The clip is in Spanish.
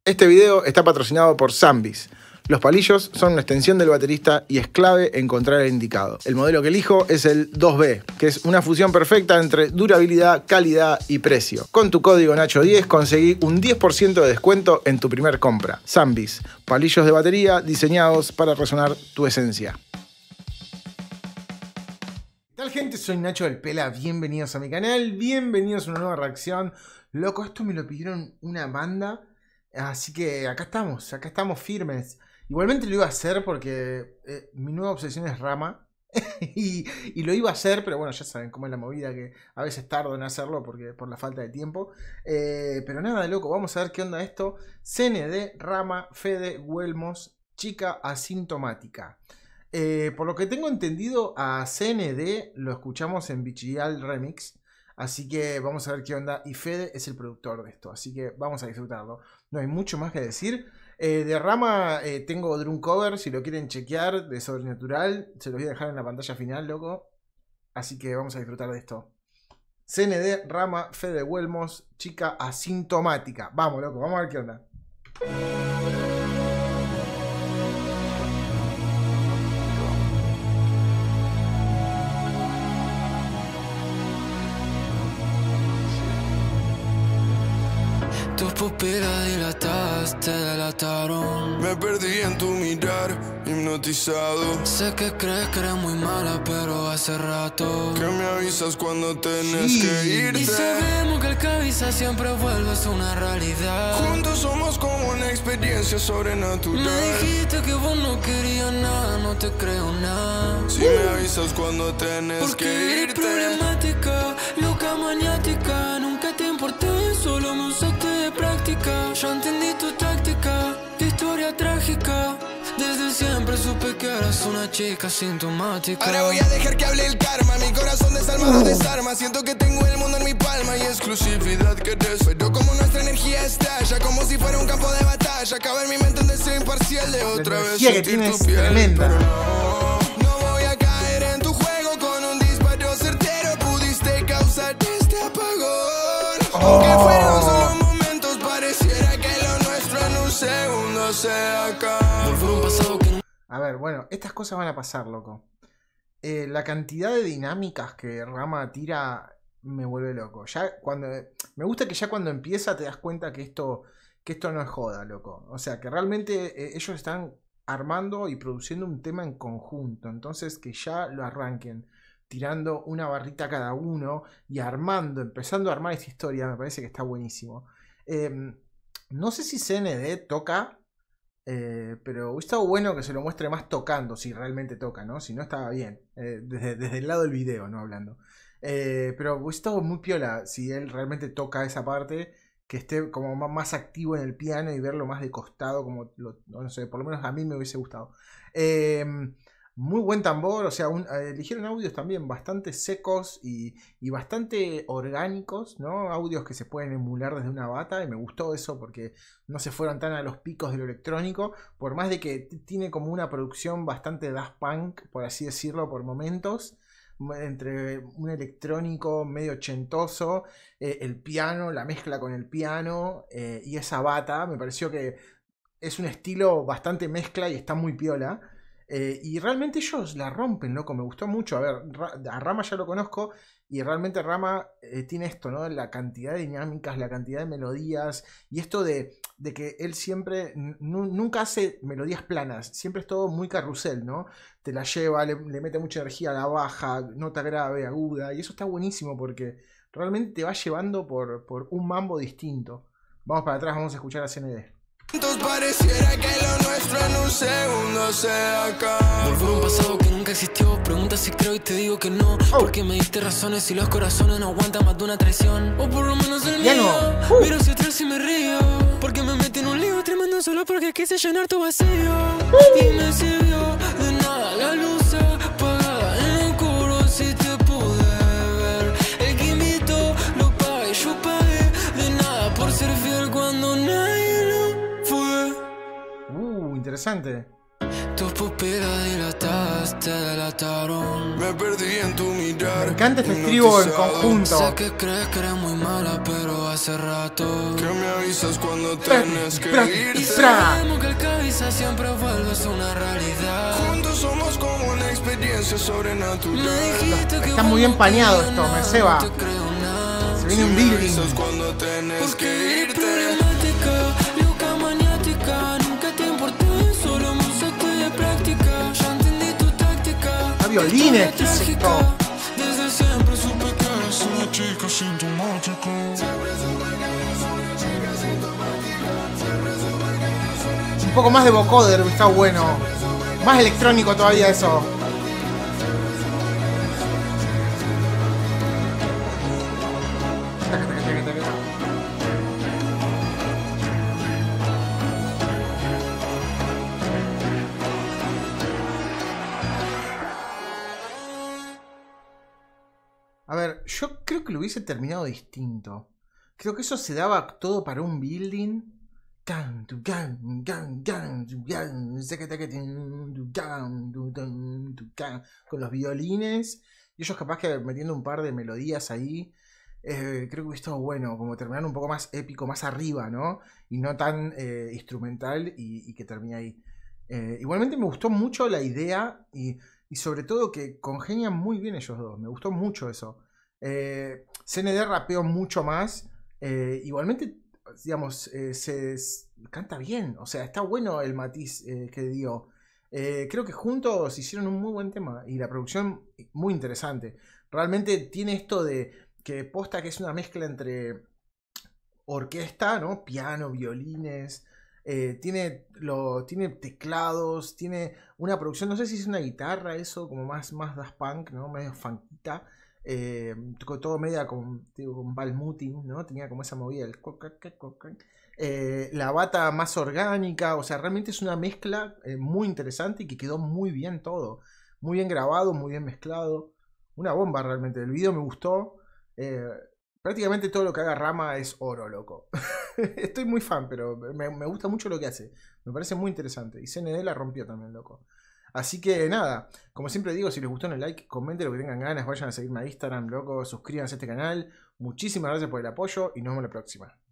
Este video está patrocinado por Zambis. Los palillos son una extensión del baterista y es clave encontrar el indicado. El modelo que elijo es el 2B, que es una fusión perfecta entre durabilidad, calidad y precio. Con tu código Nacho10 conseguí un 10% de descuento en tu primer compra. Zambis, palillos de batería diseñados para resonar tu esencia. ¿Qué tal, gente? Soy Nacho del Pela, bienvenidos a mi canal, bienvenidos a una nueva reacción. Loco, esto me lo pidieron una banda, así que acá estamos firmes. Igualmente lo iba a hacer porque mi nueva obsesión es Rama y lo iba a hacer, pero bueno, ya saben cómo es la movida, que a veces tardo en hacerlo por la falta de tiempo. Pero nada, loco, vamos a ver qué onda esto. CND, Rama, Fede, Huelmos, Chica Asintomática. Por lo que tengo entendido, a CND lo escuchamos en Bichial Remix. Así que vamos a ver qué onda. Y Fede es el productor de esto, así que vamos a disfrutarlo. No hay mucho más que decir. De Rama tengo drum cover, si lo quieren chequear, de Sobrenatural. Se los voy a dejar en la pantalla final, loco. Así que vamos a disfrutar de esto. CND, Rama, Fede Huelmos, Chica Asintomática. Vamos, loco, vamos a ver qué onda. Tus pupilas dilatadas te delataron. Me perdí en tu mirar, hipnotizado. Sé que crees que eres muy mala, pero hace rato que me avisas cuando tenés que irte. Y sabemos que el que avisa siempre vuelve, es una realidad. Juntos somos como una experiencia sobrenatural. Me dijiste que vos no querías nada, no te creo nada. Si me avisas cuando tenés porque que eres irte. problemática, loca maniática. Nunca te importé, solo me usaste de práctica. Ya entendí tu táctica, tu historia trágica. Desde siempre supe que eras una chica asintomática. Ahora voy a dejar que hable el karma. Mi corazón desalmado desarma. Siento que tengo el mundo en mi palma y exclusividad que des. Pero como nuestra energía estalla, como si fuera un campo de batalla. Acaba en mi mente un deseo imparcial de otra vez sentir tu piel. Tremenda. Pero no voy a caer en tu juego. Con un disparo certero pudiste causar este apagón. Aunque fueron solo momentos, pareciera que lo nuestro en un segundo se acaba. A ver, bueno, estas cosas van a pasar, loco. La cantidad de dinámicas que Rama tira me vuelve loco. Me gusta que ya cuando empieza te das cuenta que esto no es joda, loco. O sea, que realmente ellos están armando y produciendo un tema en conjunto. Entonces que ya lo arranquen tirando una barrita cada uno y empezando a armar esta historia, me parece que está buenísimo. No sé si CND toca, pero hubiera estado bueno que se lo muestre más tocando, si realmente toca, ¿no? Si no, estaba bien, desde el lado del video, no hablando. Pero hubiera estado muy piola si él realmente toca esa parte, que esté como más activo en el piano y verlo más de costado, como no sé, por lo menos a mí me hubiese gustado. Muy buen tambor, o sea, eligieron audios también bastante secos y bastante orgánicos, ¿no? Audios que se pueden emular desde una bata, y me gustó eso porque no se fueron tan a los picos de lo electrónico, por más de que tiene como una producción bastante Daft Punk, por así decirlo, por momentos, entre un electrónico medio ochentoso, el piano, la mezcla con el piano y esa bata, me pareció que es un estilo bastante mezcla y está muy piola. Y realmente ellos la rompen, loco, me gustó mucho. A ver, a Rama ya lo conozco y realmente Rama tiene esto, ¿no? La cantidad de dinámicas, la cantidad de melodías y esto de que él siempre, nunca hace melodías planas, siempre es todo muy carrusel, ¿no? Te la lleva, le mete mucha energía a la baja, nota grave, aguda, y eso está buenísimo porque realmente te va llevando por un mambo distinto. Vamos para atrás, vamos a escuchar a CND. Pareciera que lo nuestro en un segundo se acaba. Volver a un pasado que nunca existió. Pregunta si creo y te digo que no. Porque me diste razones y los corazones no aguantan más de una traición. O por lo menos el mío. Miro hacia atrás y me río. Porque me metí en un lío tremendo solo porque quise llenar tu vacío. Y me sirvió de nada la luz apagada en el oscuro. Si te pude ver, el que invitó lo pagué, yo pagué de nada por ser fiel cuando nadie lo fue. Interesante. tus pupilas dilatadas te delataron. Me perdí en tu mirar. Me encanta este estribo en Sé conjunto. que crees que eres muy mala, pero hace rato Que me avisas cuando tienes que irte. sabemos que el que avisa siempre vuelve, es una realidad. Juntos somos como una experiencia sobrenatural. Me dijiste que Está muy bien pañado esto, me ceba. no te creo nada. Se viene un building. Avisas cuando tienes que Porque irte. problemática, loca maniática, nunca te importé, solo me usaste de práctica. Ya entendí tu táctica. Ah, violines, ¿qué es Trágica. esto? Desde siempre supe que eres una chica sintomática. Un poco más de vocoder, está bueno. Más electrónico todavía eso. A ver, yo creo que lo hubiese terminado distinto. Creo que eso se daba todo para un building. Con los violines. Y ellos capaz que metiendo un par de melodías ahí. Creo que hubiese estado bueno. Como terminar un poco más épico, más arriba, ¿no? Y no tan instrumental y que termine ahí. Igualmente me gustó mucho la idea y sobre todo que congenian muy bien ellos dos. Me gustó mucho eso. CND rapeó mucho más. Igualmente, digamos, se canta bien. O sea, está bueno el matiz que dio. Creo que juntos hicieron un muy buen tema. Y la producción muy interesante. Realmente tiene esto de que posta que es una mezcla entre orquesta, ¿no? Piano, violines. Tiene teclados, tiene una producción, no sé si es una guitarra eso, como más Daft Punk, ¿no? Medio funkita, todo media con Balmuting, ¿no? Tenía como esa movida, la bata más orgánica, o sea, realmente es una mezcla muy interesante y que quedó muy bien todo, muy bien grabado, muy bien mezclado, una bomba realmente, el video me gustó. Prácticamente todo lo que haga Rama es oro, loco. Estoy muy fan, pero me gusta mucho lo que hace. Me parece muy interesante. Y CND la rompió también, loco. Así que nada, como siempre digo, si les gustó, no like, comenten lo que tengan ganas, vayan a seguirme a Instagram, loco, suscríbanse a este canal. Muchísimas gracias por el apoyo y nos vemos la próxima.